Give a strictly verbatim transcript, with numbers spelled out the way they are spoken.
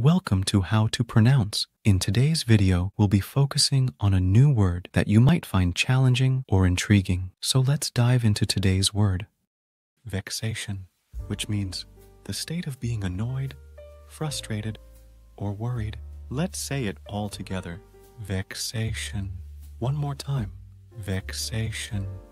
Welcome to How to Pronounce. In today's video, we'll be focusing on a new word that you might find challenging or intriguing. So let's dive into today's word. Vexation, which means the state of being annoyed, frustrated, or worried. Let's say it all together. Vexation. One more time. Vexation.